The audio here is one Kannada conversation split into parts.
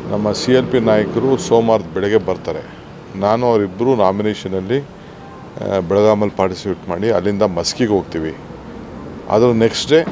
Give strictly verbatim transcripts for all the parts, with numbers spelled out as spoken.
ನಮ್ಮ ಸಿ ಎಲ್ ಪಿ ನಾಯಕರು ಸೋಮವಾರದ ಬೆಳಗ್ಗೆ ಬರ್ತಾರೆ. ನಾನು ಅವರಿಬ್ಬರು ನಾಮಿನೇಷನಲ್ಲಿ ಬೆಳಗಾಮಲ್ಲಿ ಪಾರ್ಟಿಸಿಪೇಟ್ ಮಾಡಿ ಅಲ್ಲಿಂದ ಮಸ್ಕಿಗೆ ಹೋಗ್ತೀವಿ. ಅದು ನೆಕ್ಸ್ಟ್ ಡೇ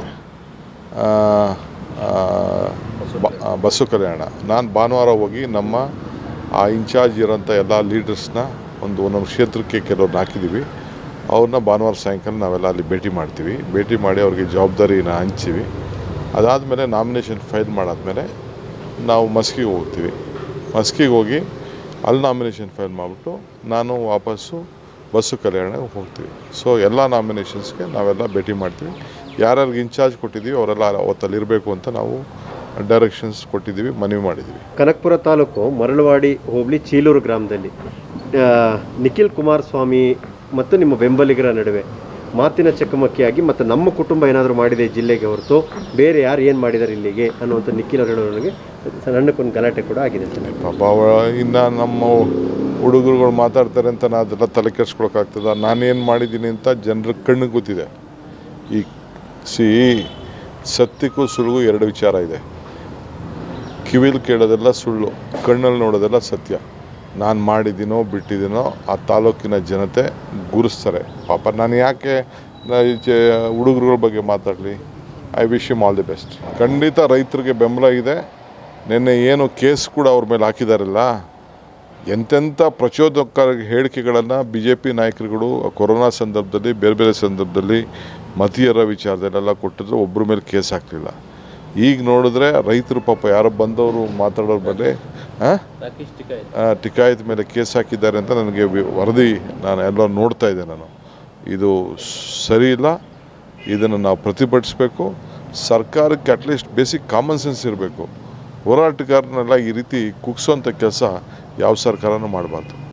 ಬಸ್ಸು ಕಲ್ಯಾಣ. ನಾನು ಭಾನುವಾರ ಹೋಗಿ ನಮ್ಮ ಆ ಇನ್ಚಾರ್ಜ್ ಇರೋಂಥ ಎಲ್ಲ ಲೀಡರ್ಸ್ನ ಒಂದು ಒಂದೊಂದು ಕ್ಷೇತ್ರಕ್ಕೆ ಕೆಲವ್ರನ್ನ ಹಾಕಿದ್ದೀವಿ. ಅವ್ರನ್ನ ಭಾನುವಾರ ಸಾಯಂಕಾಲ ನಾವೆಲ್ಲ ಅಲ್ಲಿ ಭೇಟಿ ಮಾಡ್ತೀವಿ. ಭೇಟಿ ಮಾಡಿ ಅವ್ರಿಗೆ ಜವಾಬ್ದಾರಿನ ಹಂಚ್ತೀವಿ. ಅದಾದಮೇಲೆ ನಾಮಿನೇಷನ್ ಫೈಲ್ ಮಾಡಾದ್ಮೇಲೆ ನಾವು ಮಸ್ಕಿಗೆ ಹೋಗ್ತೀವಿ. ಮಸ್ಕಿಗೆ ಹೋಗಿ ಅಲ್ಲಿ ನಾಮಿನೇಷನ್ ಫೈಲ್ ಮಾಡಿಬಿಟ್ಟು ನಾನು ವಾಪಸ್ಸು ಬಸ್ಸು ಕಲ್ಯಾಣಕ್ಕೆ ಹೋಗ್ತೀವಿ. ಸೊ ಎಲ್ಲ ನಾಮಿನೇಷನ್ಸ್ಗೆ ನಾವೆಲ್ಲ ಭೇಟಿ ಮಾಡ್ತೀವಿ. ಯಾರ್ಯಾರಿಗೆ ಇನ್ಚಾರ್ಜ್ ಕೊಟ್ಟಿದ್ದೀವಿ ಅವರೆಲ್ಲ ಅವತ್ತಲ್ಲಿ ಇರಬೇಕು ಅಂತ ನಾವು ಡೈರೆಕ್ಷನ್ಸ್ ಕೊಟ್ಟಿದ್ದೀವಿ, ಮನವಿ ಮಾಡಿದ್ದೀವಿ. ಕನಕಪುರ ತಾಲೂಕು ಮರಳವಾಡಿ ಹೋಬಳಿ ಚೀಲೂರು ಗ್ರಾಮದಲ್ಲಿ ನಿಖಿಲ್ ಕುಮಾರಸ್ವಾಮಿ ಮತ್ತು ನಿಮ್ಮ ಬೆಂಬಲಿಗರ ನಡುವೆ ಮಾತಿನ ಚಕಮಕಿಯಾಗಿ ಮತ್ತು ನಮ್ಮ ಕುಟುಂಬ ಏನಾದರೂ ಮಾಡಿದೆ ಜಿಲ್ಲೆಗೆ ಹೊರತು ಬೇರೆ ಯಾರು ಏನು ಮಾಡಿದ್ದಾರೆ ಇಲ್ಲಿಗೆ ಅನ್ನುವಂಥ ನಿಖಿಲ್ ಅವರಿಗೆ ಸಣ್ಣಕ್ಕೊಂದು ಗಲಾಟೆ ಕೂಡ ಆಗಿದೆ. ಪಾಪ ಇನ್ನು ನಮ್ಮ ಹುಡುಗರುಗಳು ಮಾತಾಡ್ತಾರೆ ಅಂತ ನಾನು ಅದೆಲ್ಲ ತಲೆ ಕೆಡಿಸ್ಕೊಳಕ್ಕಾಗ್ತದೆ. ನಾನೇನು ಮಾಡಿದ್ದೀನಿ ಅಂತ ಜನರ ಕಣ್ಣಿಗೆ ಗೊತ್ತಿದೆ. ಈ ಸಿ ಸತ್ಯಕ್ಕೂ ಸುಳ್ಳಿಗೂ ಎರಡು ವಿಚಾರ ಇದೆ. ಕಿವಿಲಿ ಕೇಳೋದೆಲ್ಲ ಸುಳ್ಳು, ಕಣ್ಣಲ್ಲಿ ನೋಡೋದೆಲ್ಲ ಸತ್ಯ. ನಾನು ಮಾಡಿದ್ದೀನೋ ಬಿಟ್ಟಿದ್ದೀನೋ ಆ ತಾಲೂಕಿನ ಜನತೆ ಗುರುಸ್ತಾರೆ. ಪಾಪ ನಾನು ಯಾಕೆ ಹುಡುಗರುಗಳ ಬಗ್ಗೆ ಮಾತಾಡಲಿ. I wish him all the best. ಖಂಡಿತ ರೈತರಿಗೆ ಬೆಂಬಲ ಇದೆ. ನಿನ್ನೆ ಏನು ಕೇಸ್ ಕೂಡ ಅವ್ರ ಮೇಲೆ ಹಾಕಿದಾರಲ್ಲ, ಎಂತೆಂಥ ಪ್ರಚೋದಕ ಹೇಳಿಕೆಗಳನ್ನು ಬಿ ಜೆ ಪಿ ನಾಯಕರುಗಳು ಕೊರೋನಾ ಸಂದರ್ಭದಲ್ಲಿ ಬೇರೆ ಬೇರೆ ಸಂದರ್ಭದಲ್ಲಿ ಮತೀಯರ ವಿಚಾರದಲ್ಲೆಲ್ಲ ಕೊಟ್ಟಿದ್ರು, ಒಬ್ಬರ ಮೇಲೆ ಕೇಸ್ ಹಾಕಲಿಲ್ಲ. ಈಗ ನೋಡಿದ್ರೆ ರೈತರು ಪಾಪ ಯಾರೋ ಬಂದವರು ಮಾತಾಡೋರ ಮೇಲೆ ಟಿಕಾಯತ್ ಮೇಲೆ ಕೇಸ್ ಹಾಕಿದ್ದಾರೆ ಅಂತ ನನಗೆ ವರದಿ ನಾನು ಎಲ್ಲ ನೋಡ್ತಾ ಇದ್ದೆ. ನಾನು ಇದು ಸರಿ ಇಲ್ಲ. ಇದನ್ನು ನಾವು ಪ್ರತಿಭಟಿಸಬೇಕು. ಸರ್ಕಾರಕ್ಕೆ ಅಟ್ಲೀಸ್ಟ್ ಬೇಸಿಕ್ ಕಾಮನ್ ಸೆನ್ಸ್ ಇರಬೇಕು. ಹೋರಾಟಗಾರನೆಲ್ಲ ಈ ರೀತಿ ಕುಗ್ಸೋಂಥ ಕೆಲಸ ಯಾವ ಸರ್ಕಾರನೂ ಮಾಡಬಾರ್ದು.